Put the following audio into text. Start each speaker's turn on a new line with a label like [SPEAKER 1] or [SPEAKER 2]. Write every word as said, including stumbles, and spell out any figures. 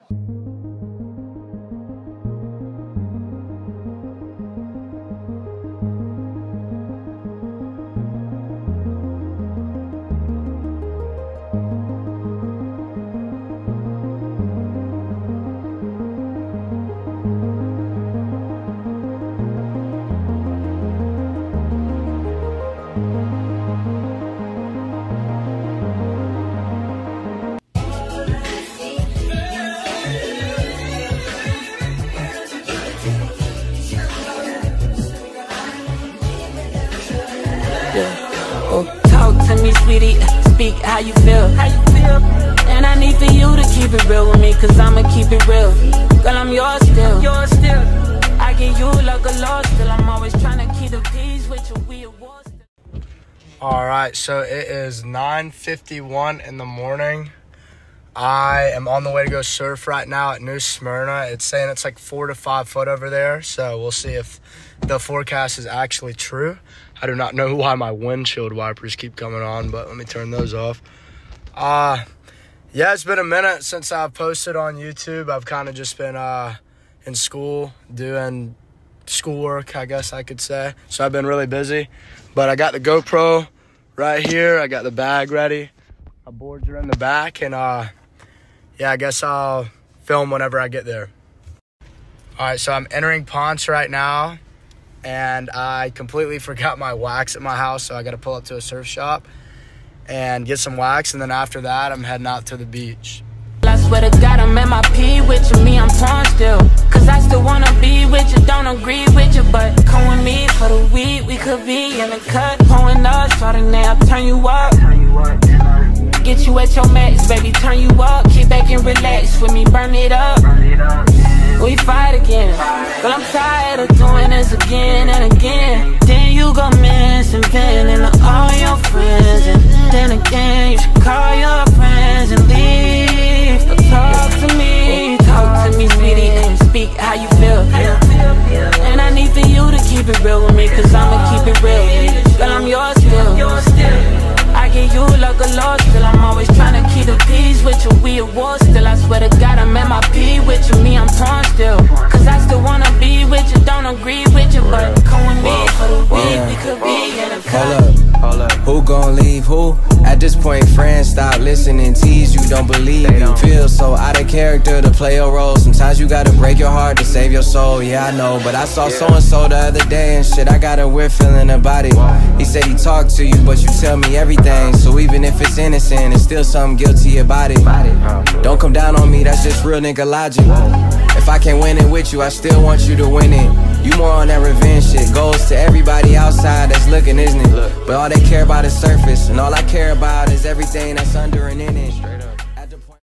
[SPEAKER 1] Talk to me, sweetie, speak how you feel. How you feel? And I need for you to keep it real with me, cause I'ma keep it real. Girl, I'm yours still. Yours still. I get you like a lost still. I'm always trying to keep the peace with you. We at war still.
[SPEAKER 2] Alright, so it is nine fifty-one in the morning. I am on the way to go surf right now at New Smyrna. It's saying it's like four to five foot over there, so we'll see if the forecast is actually true. I do not know why my windshield wipers keep coming on, but let me turn those off. Uh, yeah, it's been a minute since I've posted on YouTube. I've kind of just been uh, in school doing schoolwork, I guess I could say. So I've been really busy, but I got the GoPro right here. I got the bag ready. My boards are in the back, and uh, yeah, I guess I'll film whenever I get there. All right, so I'm entering Ponce right now. And I completely forgot my wax at my house, so I got to pull up to a surf shop and get some wax, and then after that, I'm heading out to the beach.
[SPEAKER 1] I swear to God, I'm at my P with you, me, I'm torn still. Cause I still wanna be with you, don't agree with you, but come with me for the week, we could be in the cut, pulling us, starting now, turn you up. Get you at your max, baby, turn you up, kick back and relax with me, burn it up. We fight again, girl, I'm tired of doing this again and again. Then you go missing, venting to all your friends, and then again, you should call your friends and leave. So talk to me, talk to me, sweetie, and speak how you feel. And I need for you to keep it real with me, cause I'ma keep it real. Girl, I'm yours still. I get you like a lost still. I'm always trying to keep the peace with you. We at war still. I swear to God, I'm at my P with you. Me, I'm torn still. Cause I still wanna be with you. Don't agree with you, but come with me for the week. We could be in a cut.
[SPEAKER 3] Hold up, hold up. Who gon' leave who? At this point, friends stop listening. Tease you, don't believe you. Feel so out of character to play a role. Sometimes you gotta break your heart to save your soul. Yeah, I know, but I saw so-and-so the other day and shit. I got a weird feeling about it. He said he talked to you, but you tell me everything. So even if it's innocent, it's still something guilty about it. Don't come down on me, that's just real nigga logic. If I can't win it with you, I still want you to win it. You more on that revenge shit. Goes to everybody outside that's looking, isn't it? But all they care about is surface, and all I care about is everything that's under and in it. Straight up.